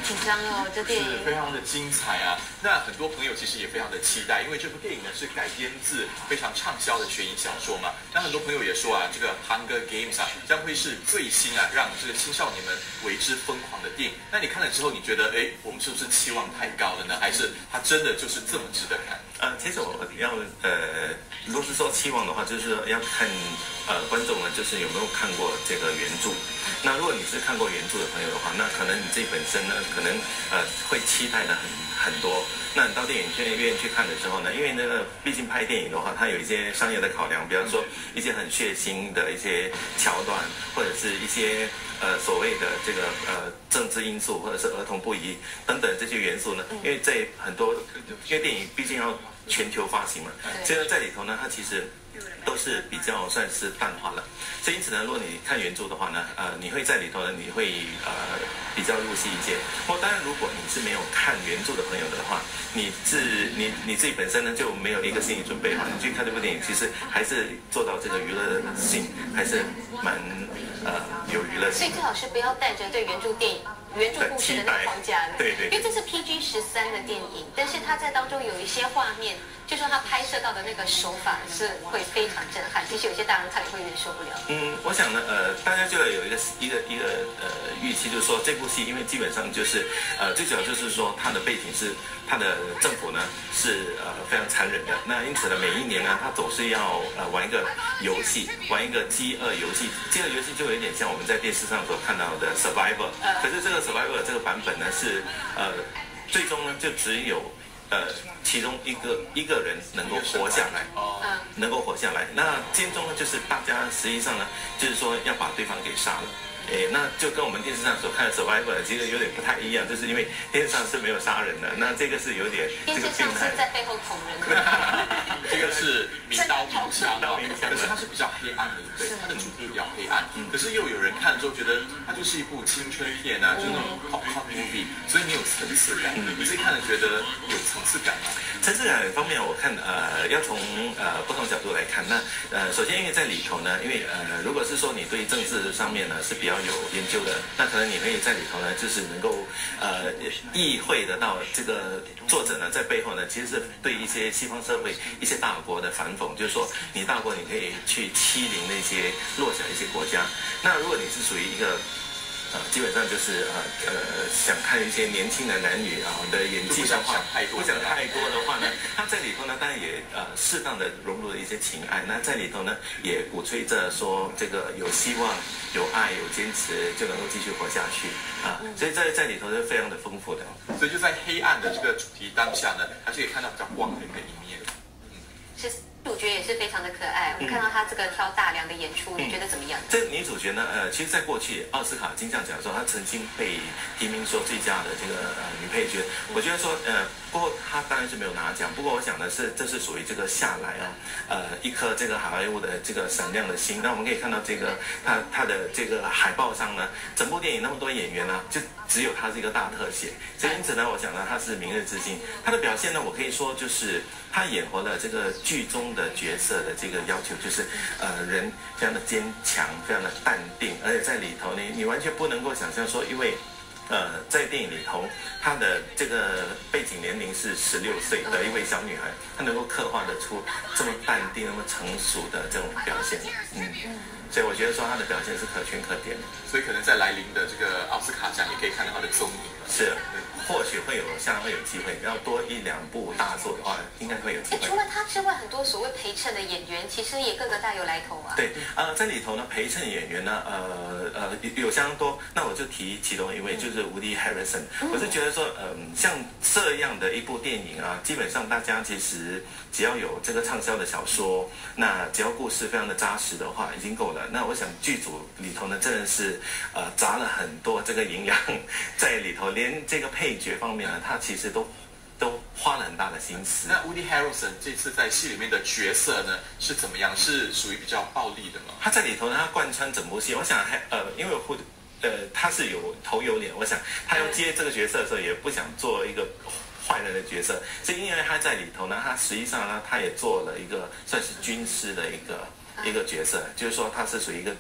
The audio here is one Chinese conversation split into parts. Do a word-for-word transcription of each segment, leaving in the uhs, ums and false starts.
紧张哦，这电影是非常的精彩啊。那很多朋友其实也非常的期待，因为这部电影呢是改编自非常畅销的悬疑小说嘛。那很多朋友也说啊，这个《Hunger Games》啊将会是最新啊让这个青少年们为之疯狂的电影。那你看了之后，你觉得哎，我们是不是期望太高了呢？还是它真的就是这么值得看？ 呃，其实我要呃，如果是说期望的话，就是说要看呃观众呢，就是有没有看过这个原著。那如果你是看过原著的朋友的话，那可能你自己本身呢，可能呃会期待的很很多。那你到电影院去看的时候呢，因为那个毕竟拍电影的话，它有一些商业的考量，比方说一些很血腥的一些桥段，或者是一些呃所谓的这个呃政治因素，或者是儿童不宜等等这些元素呢，因为在很多因为电影毕竟要全球发行嘛，所以在里头呢，它其实都是比较算是淡化了。所以因此呢，如果你看原著的话呢，呃，你会在里头呢，你会呃比较入戏一些。或当然，如果你是没有看原著的朋友的话，你是你你自己本身呢就没有一个心理准备的话，你去看这部电影，其实还是做到这个娱乐性，还是蛮呃有娱乐性。 所以最好是不要带着对原著电影。原著故事的那个框架， 对对， 因为这是 P G 十三的电影，但是它在当中有一些画面，就说它拍摄到的那个手法是会非常震撼，其实有些大人看也会有点受不了。 嗯，我想呢，呃，大家就要有一个一个一个呃预期，就是说这部戏，因为基本上就是呃最主要就是说它的背景是它的政府呢是呃非常残忍的，那因此呢每一年呢它总是要呃玩一个游戏，玩一个饥饿游戏，饥饿游戏就有点像我们在电视上所看到的 Survivor， 可是这个 Survivor 这个版本呢是呃最终呢就只有呃其中一个一个人能够活下来，能够活下来。那间中呢就是大家实际上呢就是说要把对方给杀了。诶，那就跟我们电视上所看的 Survivor 其实有点不太一样，就是因为电视上是没有杀人的，那这个是有点这个病态。 电视上是在背后捅人的， 这个是明刀明枪， 刀明枪， 可是它是比较黑暗的，对不对？它的主题比较黑暗，可是又有人看了之后觉得它就是一部青春片啊，就是那种 popcorn movie， 所以你有层次感。你自己看了觉得有层次感吗？ 层次感方面，我看呃要从呃不同角度来看。那呃首先因为在里头呢，因为呃如果是说你对政治上面呢是比较有研究的，那可能你可以在里头呢，就是能够呃意会得到这个作者呢在背后呢，其实是对一些西方社会一些大国的反讽，就是说你大国你可以去欺凌那些弱小一些国家。那如果你是属于一个呃，基本上就是呃呃，想看一些年轻的男女啊的演技的话，不想太多的话呢，他在里头呢，当然也呃适当的融入了一些情爱。那在里头呢，也鼓吹着说这个有希望、有爱、有坚持，就能够继续活下去啊。所以在在里头是非常的丰富的。 所以就在黑暗的这个主题当下呢，还是可以看到比较光明的一面。 嗯，是。主角也是非常的可爱，我看到他这个挑大梁的演出，你觉得怎么样？ 这女主角呢，呃，其实在过去奥斯卡金像奖的时候，她曾经被提名说最佳的这个呃女配角。我觉得说，呃，不过她当然是没有拿奖。不过我想的是，这是属于这个下来啊，呃，一颗这个好莱坞的这个闪亮的星。那我们可以看到这个她她的这个海报上呢，整部电影那么多演员啊，就只有她是一个大特写。所以因此呢，我想呢，她是明日之星。她的表现呢，我可以说就是她演活了这个剧中的角色的这个要求，就是呃人非常的坚强，非常的淡定，而且在里头呢，你完全不能够想象说，因为呃在电影里头，她的这个背景年龄是十六岁的一位小女孩，她能够刻画得出这么淡定、那么成熟的这种表现，嗯。所以我觉得说她的表现是可圈可点的， 所以可能在来临的这个奥斯卡奖也可以看到她的踪影。 是，或许会有，将来会有机会。要多一两部大作的话，应该会有机会。 除了他之外，很多所谓陪衬的演员，其实也个个大有来头啊。 对，呃，在里头呢，陪衬演员呢，呃呃有有相当多。那我就提其中一位，就是Woody Harrelson。我是觉得说，嗯、呃，像这样的一部电影啊，基本上大家其实只要有这个畅销的小说，那只要故事非常的扎实的话，已经够了。那我想剧组里头呢，真的是呃砸了很多这个营养在里头。连这个配角方面呢，他其实都都花了很大的心思。 那 Woody Harrelson 这次在戏里面的角色呢是怎么样？是属于比较暴力的吗？ 他在里头呢，他贯穿整部戏。我想还呃，因为我呃他是有头有脸，我想他要接这个角色的时候，也不想做一个坏人的角色，所以因为他在里头呢，他实际上呢，他也做了一个算是军师的一个一个角色，就是说他是属于一个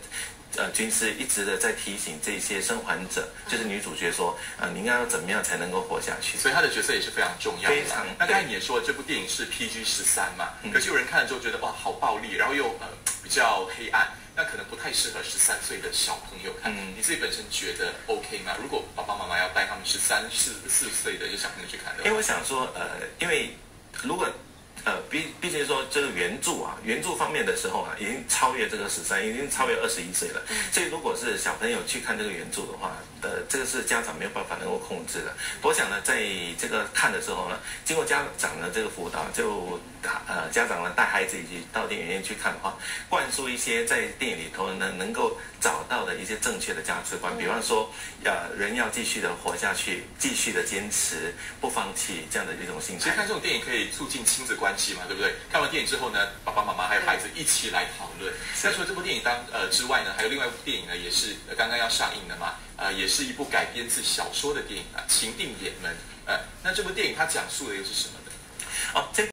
呃军师一直的在提醒这些生还者，就是女主角说，啊、呃，你应该要怎么样才能够活下去？ 所以她的角色也是非常重要的。 非常。 那刚才你也说了，这部电影是 P G 十三嘛，嗯、可是有人看了之后觉得哇，好暴力，然后又呃比较黑暗。那可能不太适合十三岁的小朋友看。嗯、你自己本身觉得 OK 吗？如果爸爸妈妈要带他们十三、四四岁的一些小朋友去看的话， 因为我想说，呃，因为如果呃，毕毕竟说这个原著啊，原著方面的时候啊，已经超越这个十三，已经超越二十一岁了。所以如果是小朋友去看这个原著的话，呃，这个是家长没有办法能够控制的。我想呢，在这个看的时候呢，经过家长的这个辅导，就呃家长呢带孩子一起到电影院去看的话，灌输一些在电影里头呢能够找到的一些正确的价值观，比方说，呃，人要继续的活下去，继续的坚持，不放弃这样的一种心态。 其实看这种电影可以促进亲子关系嘛，对不对？看完电影之后呢，爸爸妈妈还有孩子一起来讨论。那除了这部电影当呃之外呢，还有另外一部电影呢，也是、呃、刚刚要上映的嘛，呃，也是一部改编自小说的电影啊，《情定也门》。呃，那这部电影它讲述的又是什么呢？ 哦，这